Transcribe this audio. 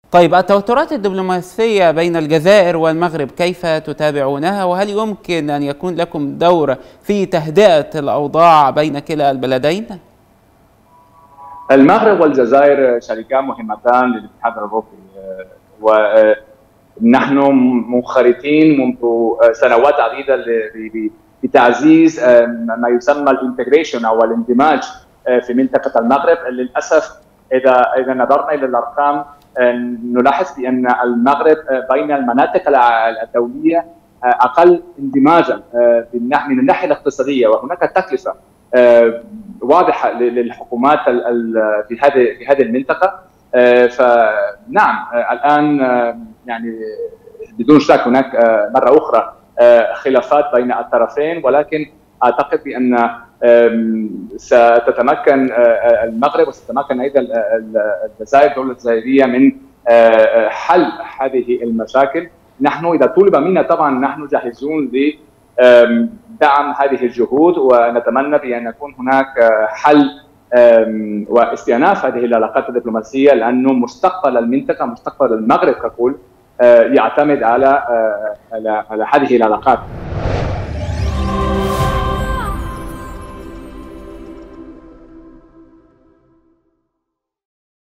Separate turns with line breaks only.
طيب التوترات الدبلوماسية بين الجزائر والمغرب كيف تتابعونها، وهل يمكن أن يكون لكم دور في تهدئة الأوضاع بين كلا البلدين؟
المغرب والجزائر شريكان مهمتان للاتحاد الأوروبي، ونحن منخرطين منذ سنوات عديدة بتعزيز ما يسمى الانتجريشن أو الاندماج في منطقة المغرب. للأسف إذا نظرنا إلى الأرقام نلاحظ بأن المغرب بين المناطق الدولية أقل اندماجا من الناحية الاقتصادية، وهناك تكلفة واضحة للحكومات في هذه المنطقة. فنعم الآن يعني بدون شك هناك مرة أخرى خلافات بين الطرفين، ولكن أعتقد بأن ستتمكن المغرب وستتمكن أيضا الجزائر، الدولة الجزائرية، من حل هذه المشاكل. نحن إذا طلب منا طبعا نحن جاهزون لدعم هذه الجهود، ونتمنى بأن يكون هناك حل واستئناف هذه العلاقات الدبلوماسية، لأنه مستقبل المنطقة، مستقبل المغرب ككل، يعتمد على هذه العلاقات.